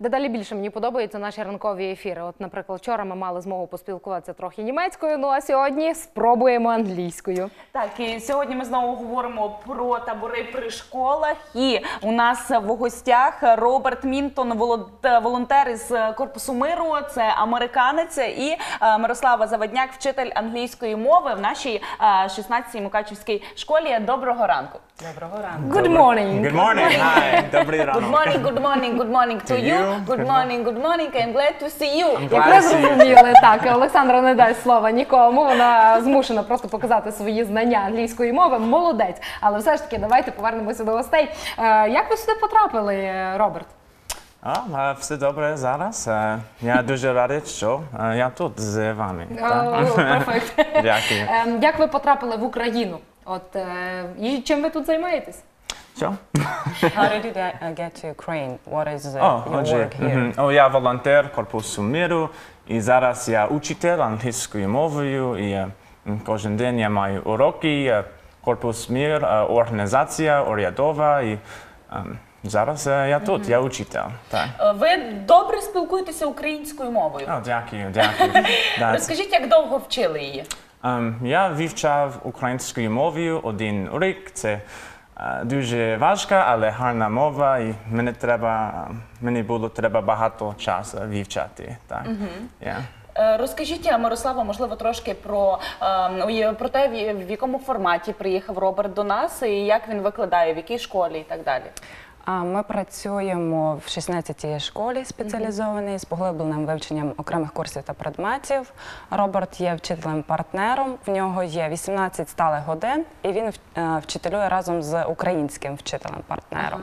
Дедалі більше мені подобаються наші ранкові ефіри. От, наприклад, вчора ми мали змогу поспілкуватися трохи німецькою, ну а сьогодні спробуємо англійською. Так, і сьогодні ми знову говоримо про табори при школах. І у нас в гостях Роберт Мінтон, волонтер із Корпусу миру, це американець, і Мирослава Завадняк, вчитель англійської мови в нашій 16-й Мукачівській школі. Доброго ранку. Доброго ранку. Good morning. Good morning. Hi. Добрий ранок. Good morning, good morning, good morning to you. Good morning, good morning. I'm glad to see you. Як ви зрозуміли, так, Олександра не дасть слова нікому, вона змушена просто показати свої знання англійської мови, молодець. Але все ж таки, давайте повернемося до гостей. Як ви сюди потрапили, Роберт? Все добре зараз. Я дуже радий, що я тут з вами. Перфект. Дякую. Як ви потрапили в Україну? От, і чим ви тут займаєтесь? Що? How did you get to Ukraine? What is your work here? Я волонтер Корпусу миру, і зараз я учитель англійською мовою, і кожен день я маю уроки, Корпус мир, організація урядова, і зараз я тут, я учитель. Так. Ви добре спілкуєтеся українською мовою. Дякую. Розкажіть, як довго вчили її? Я вивчав українською мовою 1 рік. Це дуже важка, але гарна мова, і мені було треба багато часу вивчати. Так. Розкажіть, Мирослава, можливо, трошки про те, в якому форматі приїхав Роберт до нас, і як він викладає, в якій школі і так далі. Ми працюємо в 16-й школі спеціалізованій з поглибленим вивченням окремих курсів та предметів. Роберт є вчителем-партнером, в нього є 18 сталих годин, і він вчителює разом з українським вчителем-партнером.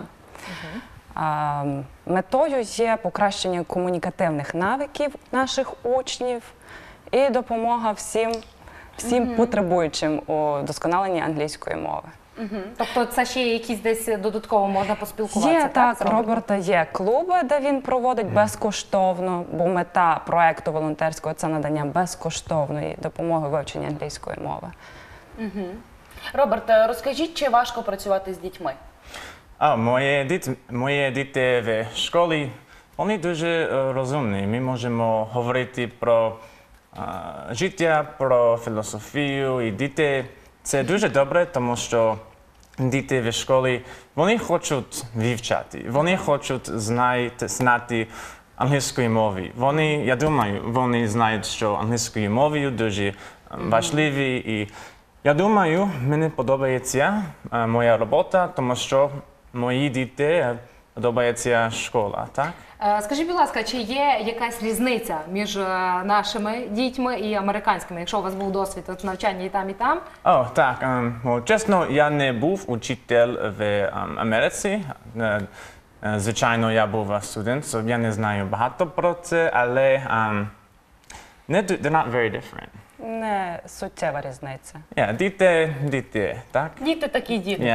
Метою є покращення комунікативних навиків наших учнів і допомога всім потребуючим у досконаленні англійської мови. Тобто це ще якісь десь додатково можна поспілкуватися? Є, так, у Роберта є клуби, де він проводить безкоштовно, бо мета проєкту волонтерського – це надання безкоштовної допомоги вивченню англійської мови. Роберт, розкажіть, чи важко працювати з дітьми? Мої діти в школі, вони дуже розумні. Ми можемо говорити про життя, про філософію, і діти це дуже добре, тому що діти в школі, вони хочуть вивчати, вони хочуть знати англійської мови. Я думаю, вони знають, що англійською мовою дуже важливі, і я думаю, мені подобається моя робота, тому що мої діти подобається школа, так? Скажіть, будь ласка, чи є якась різниця між нашими дітьми і американськими, якщо у вас був досвід навчання і там, і там? Так. Чесно, я не був учитель в Америці. Звичайно, я був студент, so я не знаю багато про це, але they're not very different. Не суттєва різниця. Діти, так? Діти такі діти.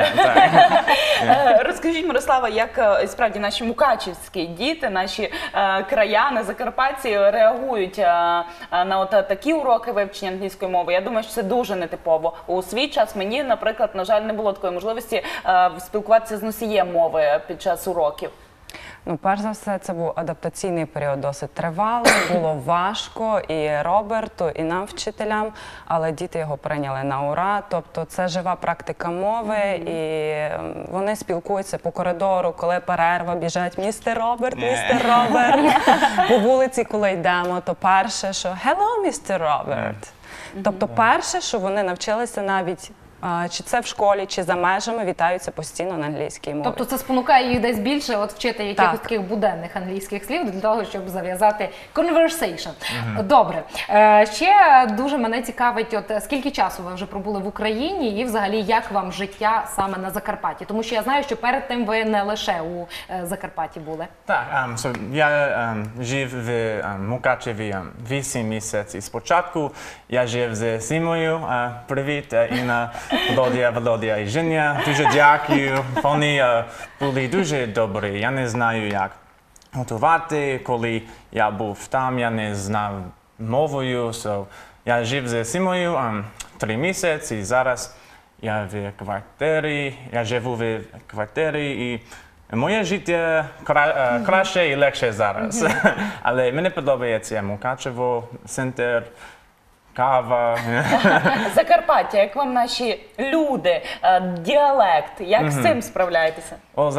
Так. Розкажіть, Мирослава, як справді наші мукачівські діти, наші краяни, закарпатці реагують на такі уроки вивчення англійської мови? Я думаю, що це дуже нетипово. У свій час мені, наприклад, на жаль, не було такої можливості спілкуватися з носієм мови під час уроків. Перш за все, це був адаптаційний період досить тривалий, було важко і Роберту, і нам, вчителям, але діти його прийняли на ура. Тобто це жива практика мови, і вони спілкуються по коридору, коли перерва, біжать «Містер Роберт, містер Роберт». По вулиці, коли йдемо, то перше, що «Hello, містер Роберт». Тобто перше, що вони навчилися навіть чи це в школі, чи за межами, вітаються постійно на англійській мові. Тобто це спонукає їх десь більше вчити якихось таких буденних англійських слів для того, щоб зав'язати conversation. Добре. Ще дуже мене цікавить, скільки часу ви вже пробули в Україні і взагалі як вам життя саме на Закарпатті? Тому що я знаю, що перед тим ви не лише у Закарпатті були. Так, я жив в Мукачеві 8 місяців. Спочатку я жив з Сімою, привіт, Інна, Володя і Женя, дуже дякую. Вони були дуже добрі. Я не знаю, як готувати. Коли я був там, я не знав мовою. Я жив з Сімою 3 місяці. Зараз я в квартирі, я живу в квартирі і Моє життя краще і легше зараз. Але мені подобається Мукачево, центр, кава. Закарпаття, як вам наші люди, діалект, як з цим справляєтеся?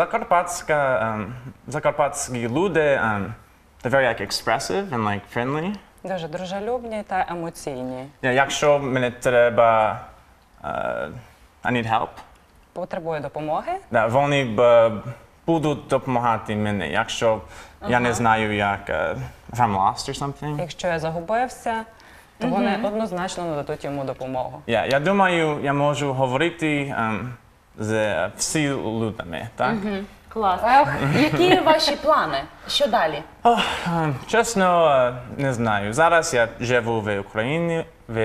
Закарпатські люди, they're very like expressive and like friendly. Дуже дружелюбні та емоційні. Якщо мені треба, I need help, Потребує допомоги. вони будуть допомагати мені. Якщо я не знаю, як if I'm lost or something. Якщо я загубився, то вони однозначно нададуть йому допомогу. Я думаю, я можу говорити з всіма людьми, так? Клас. Які ваші плани? Що далі? Чесно, не знаю. Зараз я живу в Україні.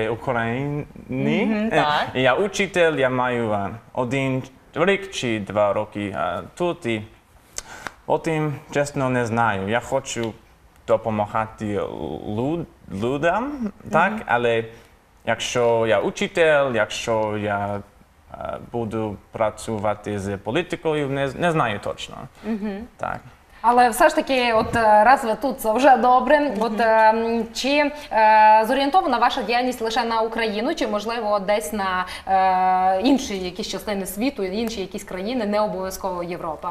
так. І я учитель, я маю 1 рік чи 2 роки тут. І потім, чесно, не знаю. Я хочу допомагати людям, так? Але якщо я учитель, якщо я буду працювати з політикою, не знаю точно. Так. Але все ж таки, от раз ви тут, це вже добре. От чи зорієнтована ваша діяльність лише на Україну, чи можливо десь на інші якісь частини світу, інші якісь країни, не обов'язково Європа?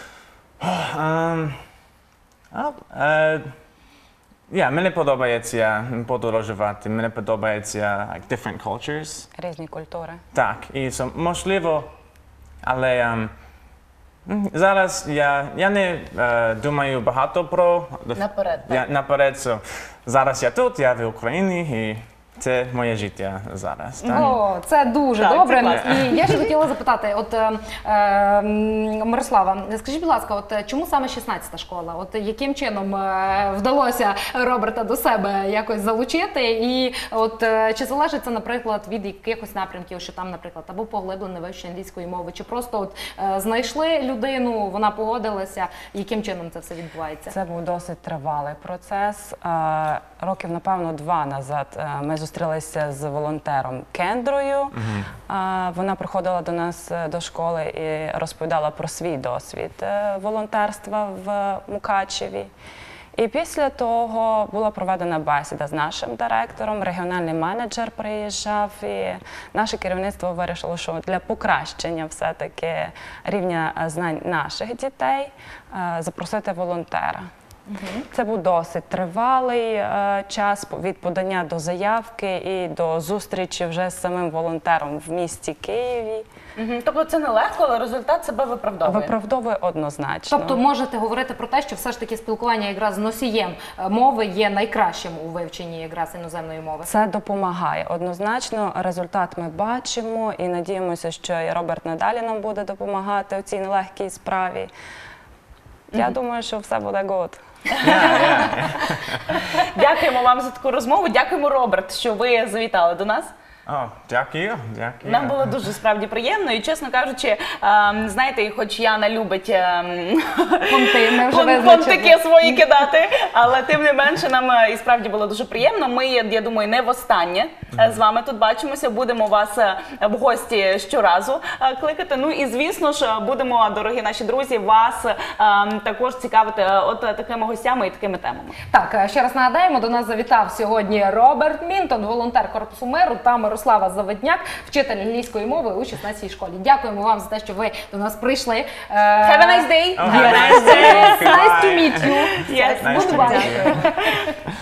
Мені подобається подорожувати, мені подобається different cultures. Різні культури. Так, і можливо, але зараз я не думаю багато про Наперед, так. наперед. Зараз я тут, я в Україні, і це моє життя зараз. Так? О, це дуже Так, це добре. класно. І я ще хотіла запитати, от Мирослава, скажіть, будь ласка, от чому саме 16-та школа? От яким чином вдалося Роберта до себе якось залучити? І от чи залежить це, наприклад, від якихось напрямків, що там, наприклад, або поглиблене вивчення англійської мови, чи просто от знайшли людину, вона погодилася, яким чином це все відбувається? Це був досить тривалий процес. Років, напевно, 2 назад ми зустрілися з волонтером Кендрою. Вона приходила до нас до школи і розповідала про свій досвід волонтерства в Мукачеві. І після того була проведена бесіда з нашим директором, регіональний менеджер приїжджав, і наше керівництво вирішило, що для покращення все-таки рівня знань наших дітей запросити волонтера. Це був досить тривалий час від подання до заявки і до зустрічі вже з самим волонтером в місті Києві. Тобто це нелегко, але результат себе виправдовує. Виправдовує однозначно. Тобто можете говорити про те, що все ж таки спілкування якраз з носієм мови є найкращим у вивченні якраз іноземної мови? Це допомагає. Однозначно результат ми бачимо і надіємося, що і Роберт надалі нам буде допомагати у цій нелегкій справі. Я думаю, що все буде good. Дякуємо вам за таку розмову. Дякуємо, Роберт, що ви завітали до нас. Дякую. Нам було дуже справді приємно і, чесно кажучи, знаєте, хоч Яна любить понтики свої кидати, але тим не менше нам і справді було дуже приємно. Ми, я думаю, не востаннє з вами тут бачимося, будемо вас в гості щоразу кликати. Ну і, звісно ж, будемо, дорогі наші друзі, вас також цікавити от такими гостями і такими темами. Так, ще раз нагадаємо, до нас завітав сьогодні Роберт Мінтон, волонтер Корпусу Миру, та Мирослава Заводняк, вчитель англійської мови у 16-й школі. Дякуємо вам за те, що ви до нас прийшли. Have a nice day! Nice to meet you. Yes. Nice to meet you.